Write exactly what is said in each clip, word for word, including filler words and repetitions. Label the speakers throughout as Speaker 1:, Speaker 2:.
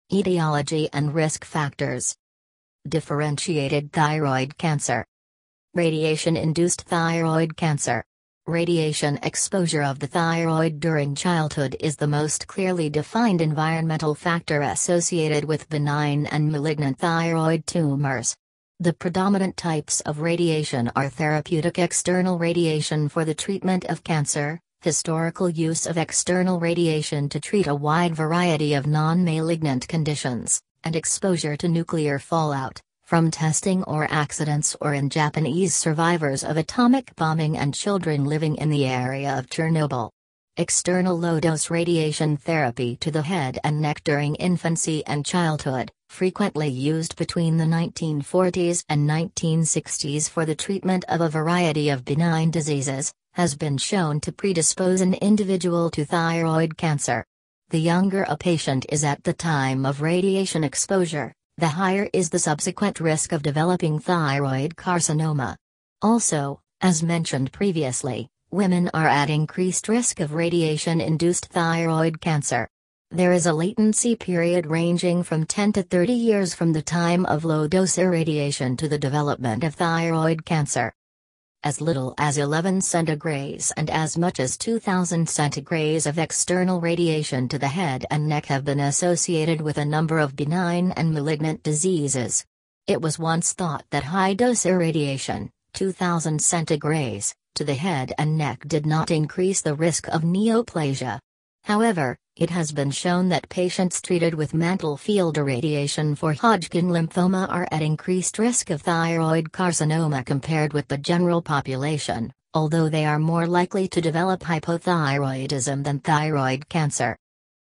Speaker 1: Etiology and risk factors. Differentiated thyroid cancer. Radiation-induced thyroid cancer. Radiation exposure of the thyroid during childhood is the most clearly defined environmental factor associated with benign and malignant thyroid tumors. The predominant types of radiation are therapeutic external radiation for the treatment of cancer, historical use of external radiation to treat a wide variety of non-malignant conditions, and exposure to nuclear fallout, from testing or accidents or in Japanese survivors of atomic bombing and children living in the area of Chernobyl. External low-dose radiation therapy to the head and neck during infancy and childhood, frequently used between the nineteen forties and nineteen sixties for the treatment of a variety of benign diseases, has been shown to predispose an individual to thyroid cancer. The younger a patient is at the time of radiation exposure, the higher is the subsequent risk of developing thyroid carcinoma. Also, as mentioned previously, women are at increased risk of radiation-induced thyroid cancer. There is a latency period ranging from ten to thirty years from the time of low-dose irradiation to the development of thyroid cancer. As little as eleven centigrays and as much as two thousand centigrays of external radiation to the head and neck have been associated with a number of benign and malignant diseases. It was once thought that high-dose irradiation, two thousand centigrays, to the head and neck did not increase the risk of neoplasia. However, it has been shown that patients treated with mantle field irradiation for Hodgkin lymphoma are at increased risk of thyroid carcinoma compared with the general population, although they are more likely to develop hypothyroidism than thyroid cancer.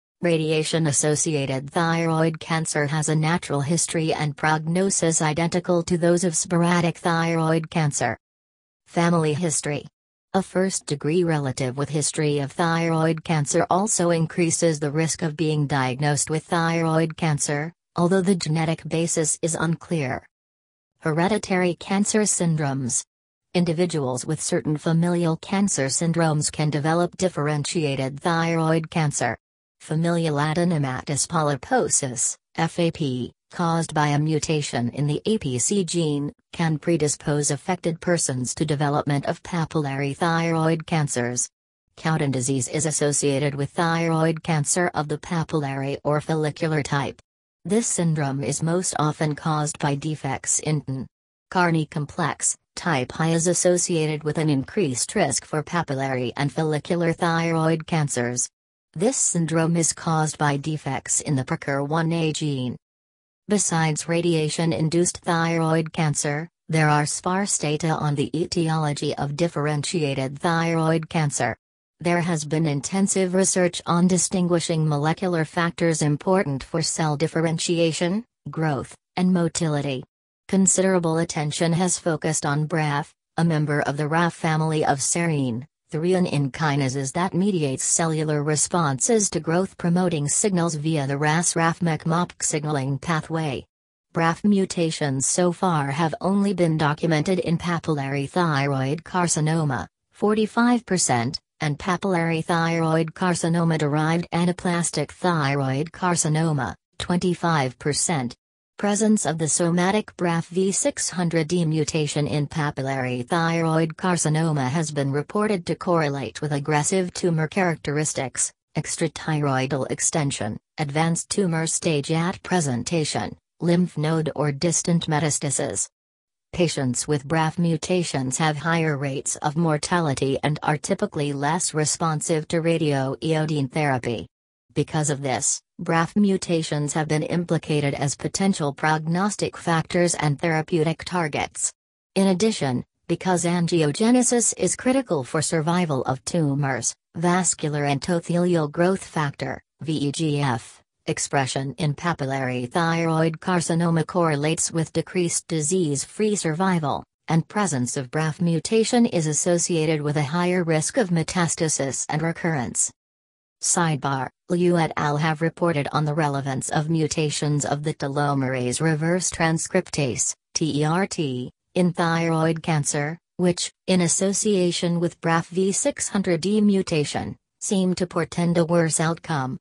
Speaker 1: Radiation-associated thyroid cancer has a natural history and prognosis identical to those of sporadic thyroid cancer. Family history. A first-degree relative with history of thyroid cancer also increases the risk of being diagnosed with thyroid cancer, although the genetic basis is unclear. Hereditary cancer syndromes. Individuals with certain familial cancer syndromes can develop differentiated thyroid cancer. Familial adenomatous polyposis, F A P, caused by a mutation in the A P C gene, can predispose affected persons to development of papillary thyroid cancers. Cowden disease is associated with thyroid cancer of the papillary or follicular type. This syndrome is most often caused by defects in T N. Carney complex, type I is associated with an increased risk for papillary and follicular thyroid cancers. This syndrome is caused by defects in the P R C A one A gene. Besides radiation-induced thyroid cancer, there are sparse data on the etiology of differentiated thyroid cancer. There has been intensive research on distinguishing molecular factors important for cell differentiation, growth, and motility. Considerable attention has focused on B R A F, a member of the R A F family of serine, threonine kinases that mediates cellular responses to growth-promoting signals via the R A S R A F M E C M O P signaling pathway. B R A F mutations so far have only been documented in papillary thyroid carcinoma, forty-five percent, and papillary thyroid carcinoma-derived anaplastic thyroid carcinoma, twenty-five percent. Presence of the somatic B R A F V six hundred D mutation in papillary thyroid carcinoma has been reported to correlate with aggressive tumor characteristics, extrathyroidal extension, advanced tumor stage at presentation, lymph node or distant metastasis. Patients with B R A F mutations have higher rates of mortality and are typically less responsive to radioiodine therapy. Because of this, B R A F mutations have been implicated as potential prognostic factors and therapeutic targets. In addition, because angiogenesis is critical for survival of tumors, vascular endothelial growth factor, V E G F, expression in papillary thyroid carcinoma correlates with decreased disease-free survival, and presence of B R A F mutation is associated with a higher risk of metastasis and recurrence. Sidebar: Liu et al. Have reported on the relevance of mutations of the telomerase reverse transcriptase, T E R T, in thyroid cancer, which, in association with B R A F V six hundred D mutation, seem to portend a worse outcome.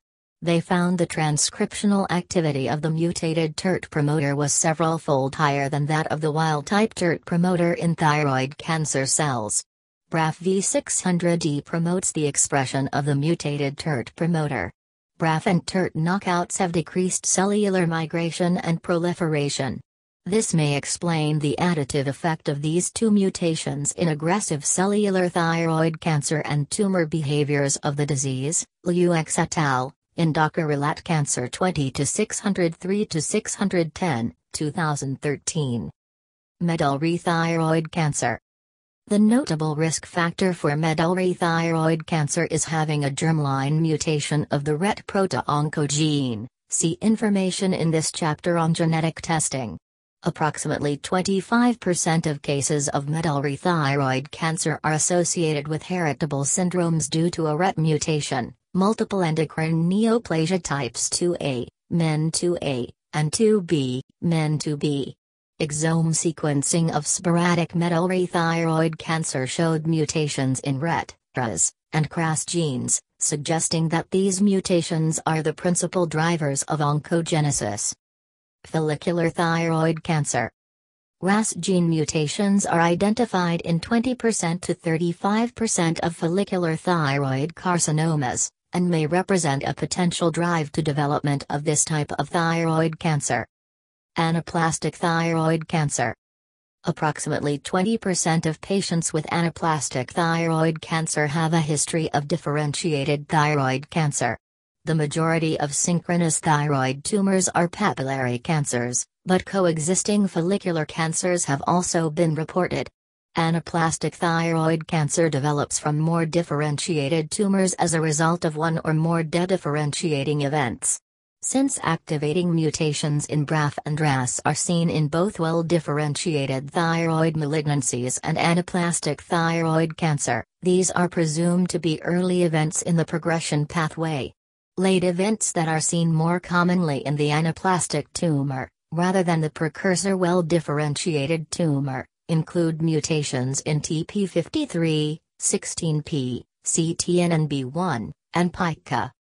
Speaker 1: They found the transcriptional activity of the mutated T E R T promoter was several-fold higher than that of the wild-type T E R T promoter in thyroid cancer cells. B R A F V six hundred E promotes the expression of the mutated T E R T promoter. B R A F and T E R T knockouts have decreased cellular migration and proliferation. This may explain the additive effect of these two mutations in aggressive cellular thyroid cancer and tumor behaviors of the disease. Liu et al. In Dockerelat Cancer twenty to six oh three to six ten, two thousand thirteen. Medullary thyroid cancer. The notable risk factor for medullary thyroid cancer is having a germline mutation of the R E T proto-oncogene. See information in this chapter on genetic testing. Approximately twenty-five percent of cases of medullary thyroid cancer are associated with heritable syndromes due to a R E T mutation, multiple endocrine neoplasia types two A, M E N two A, and two B, M E N two B. Exome sequencing of sporadic medullary thyroid cancer showed mutations in R E T, R A S, and C R A S genes, suggesting that these mutations are the principal drivers of oncogenesis. Follicular thyroid cancer. R A S gene mutations are identified in twenty percent to thirty-five percent of follicular thyroid carcinomas, and may represent a potential drive to development of this type of thyroid cancer. Anaplastic thyroid cancer. Approximately twenty percent of patients with anaplastic thyroid cancer have a history of differentiated thyroid cancer. The majority of synchronous thyroid tumors are papillary cancers, but coexisting follicular cancers have also been reported. Anaplastic thyroid cancer develops from more differentiated tumors as a result of one or more dedifferentiating events. Since activating mutations in B R A F and R A S are seen in both well-differentiated thyroid malignancies and anaplastic thyroid cancer, these are presumed to be early events in the progression pathway. Late events that are seen more commonly in the anaplastic tumor, rather than the precursor well-differentiated tumor, include mutations in T P fifty-three, sixteen P, C T N N B one, and P I C A.